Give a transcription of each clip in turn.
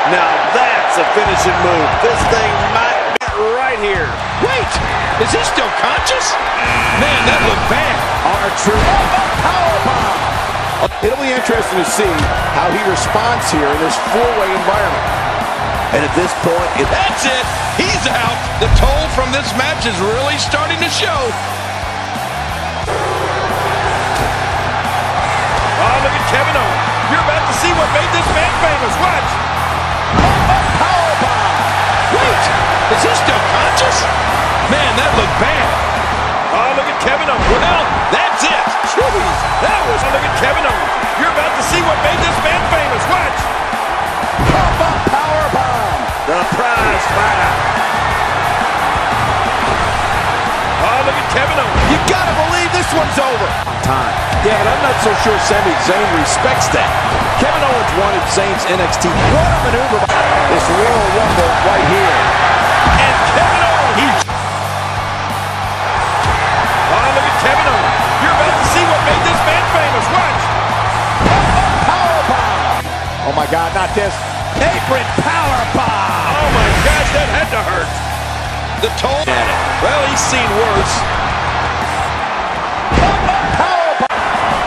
Now that's a finishing move. This thing might be right here. Wait, is he still conscious? Man, that looked bad. R-Truth. Powerbomb. It'll be interesting to see how he responds here in this four-way environment. And at this point, that's it. He's out. The toll from this match is really starting to show. Oh, look at Kevin Owens. You're about to see what made this man famous. Watch. Powerbomb. Wait, is he still conscious? Man, that looked bad. Oh, look at Kevin Owens. Well, that's it. Jeez, that was. Oh, look at Kevin Owens. You're about to see what made this man famous. Watch. Powerbomb. The prize fighter. Oh, look at Kevin Owens. You gotta believe this one's over. Time. Yeah, but I'm not so sure Sami Zayn respects that. Kevin Owens wanted Zayn's NXT. What a maneuver. This Royal Rumble right here. And Kevin Owens. Oh, look at Kevin Owens. You're about to see what made this man famous. Watch. Powerbomb. Oh my God, not this. Apron powerbomb. Oh my gosh, that had to hurt. The toll. Well, he's seen worse. Powerbomb.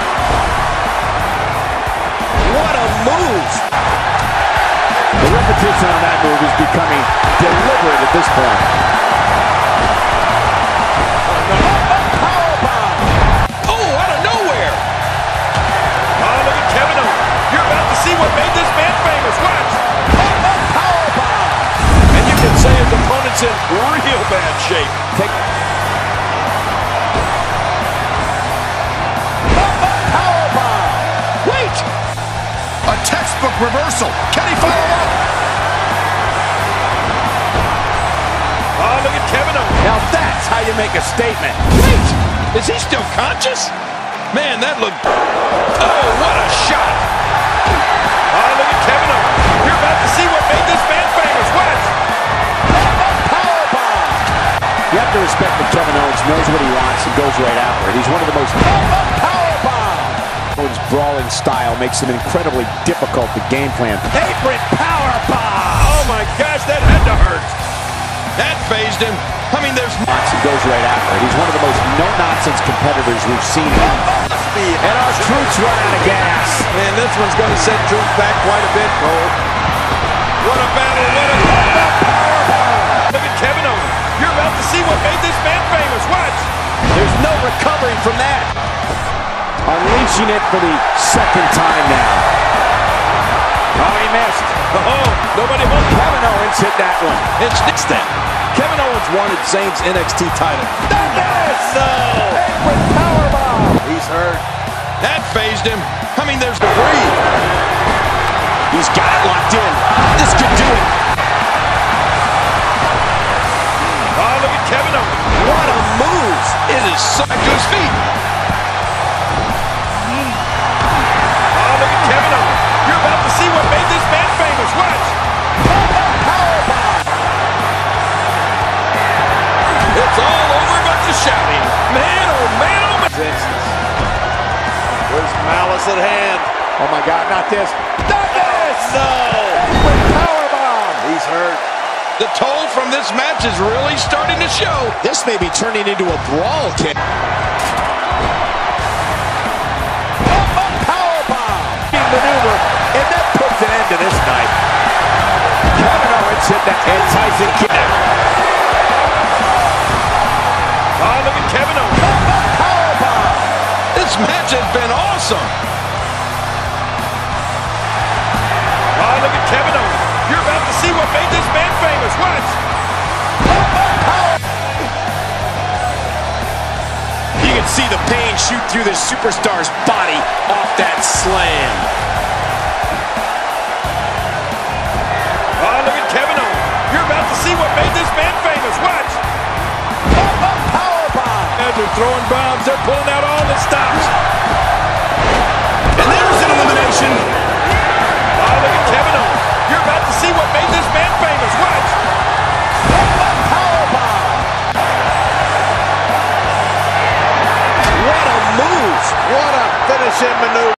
What a move. The repetition on that move is becoming deliberate at this point. Oh, out of nowhere. Oh, look at Kevin Owens. You're about to see what made this man famous. Watch. Powerbomb. And you can say his opponent's in real bad shape. Powerbomb. Wait. A textbook reversal. Can he follow up? Oh, look at Kevin Owens. Now that's how you make a statement. Wait, is he still conscious? Man, that looked... Oh, what a shot. Oh, look at Kevin Owens. You're about to see what made this man famous. Watch. Powerbomb. You have to respect that Kevin Owens knows what he wants and goes right after it. He's one of the most... Powerbomb. Owens' brawling style makes him incredibly difficult to game plan. Apron powerbomb. Oh my gosh, that had to hurt. That phased him. I mean, there's... And goes right after it. He's one of the most no-nonsense competitors we've seen. And R-Truth's run out of gas. Man, this one's going to set Truth back quite a bit, Cole. What a battle. What a powerbomb. Look at Kevin Owens. You're about to see what made this man famous. Watch. There's no recovery from that. Unleashing it for the second time now. Oh, he missed. Oh, nobody home. Kevin Owens hit that one. It's next step. Kevin Owens wanted Zayn's NXT title. No! Apron powerbomb. He's hurt. That phased him. I mean, there's debris. He's got it locked in. This could do it. Oh, look at Kevin Owens. What a move. It is so back to his feet. Oh, look at Kevin Owens. You're about to see what made this man famous. Watch. Powerbomb. It's all over but the shouting. Man, oh man, oh man. There's malice at hand. Oh my God, not this. Not this! No! With powerbomb. He's hurt. The toll from this match is really starting to show. This may be turning into a brawl, kid. Powerbomb. Maneuver, and that puts an end to this night. Kevin Owens hit that Tyson kick. Oh, look at Kevin Owens. Powerbomb. This match has been awesome. Oh, look at Kevin Owens. You're about to see what made this man famous. Watch. You can see the pain shoot through this superstar's body